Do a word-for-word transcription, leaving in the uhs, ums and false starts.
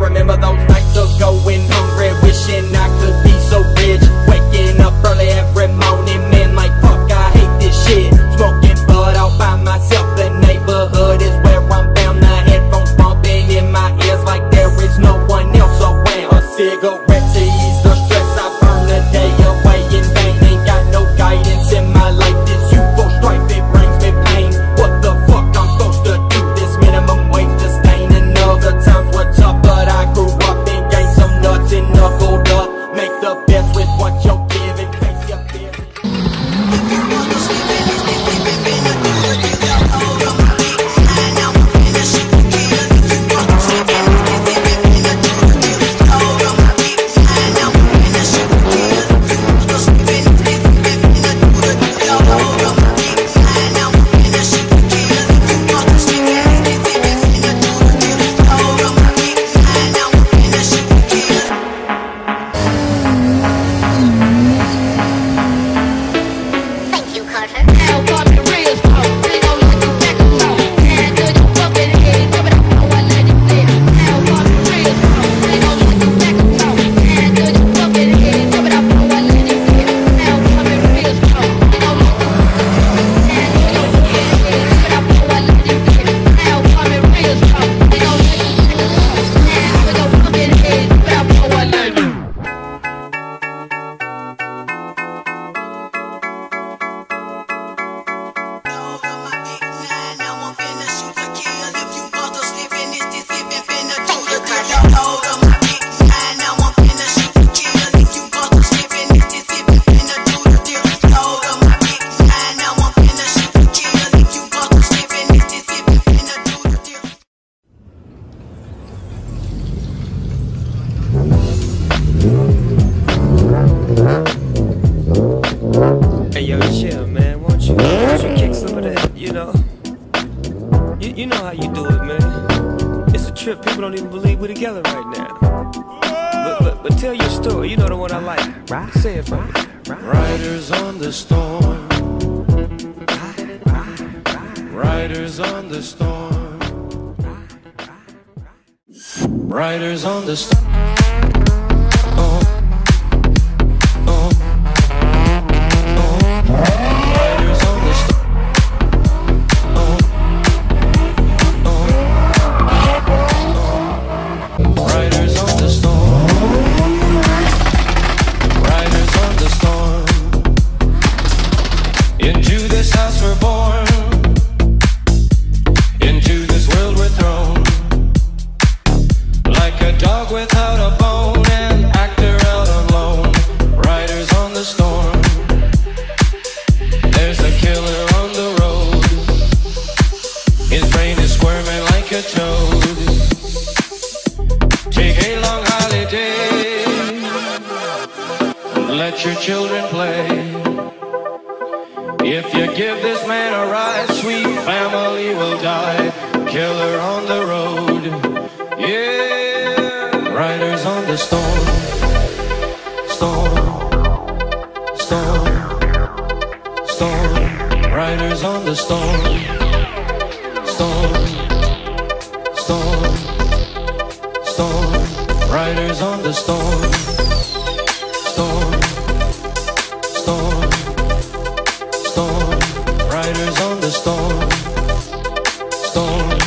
remember those nights of going hungry, wishing I could be so rich. Waking up early every morning, man, like fuck, I hate this shit. Smoking bud all by myself, the neighborhood is where I'm bound. The headphones bumping in my ears like there is no one else around. A cigarette to ease the stress, I burn the day away in vain. Ain't got no guidance in my life, this youthful strife, it brings me pain. What the fuck I'm supposed to do? This minimum wage disdain. And other times were tough, but I grew up and gained some nuts and knuckled up. Make the best with what you're given, in case you're busy. Hey yo, chill, man. Won't you, won't you kick some of that? You know, you, you know how you do it, man. It's a trip. People don't even believe we're together right now. But, but, but tell your story. You know the one I like. Right? Say it for me. Riders on the storm. Riders on the storm. Riders on the storm. Without a bone, an actor out on loan. Riders on the storm. There's a killer on the road. His brain is squirming like a toad. Take a long holiday. Let your children play. If you give this man a ride, sweet family will die. Killer on the road. Yeah. Riders on the storm, storm, storm, storm. Riders on the storm, storm, storm, storm. Riders on the storm, storm, storm, storm. Riders on the storm, storm.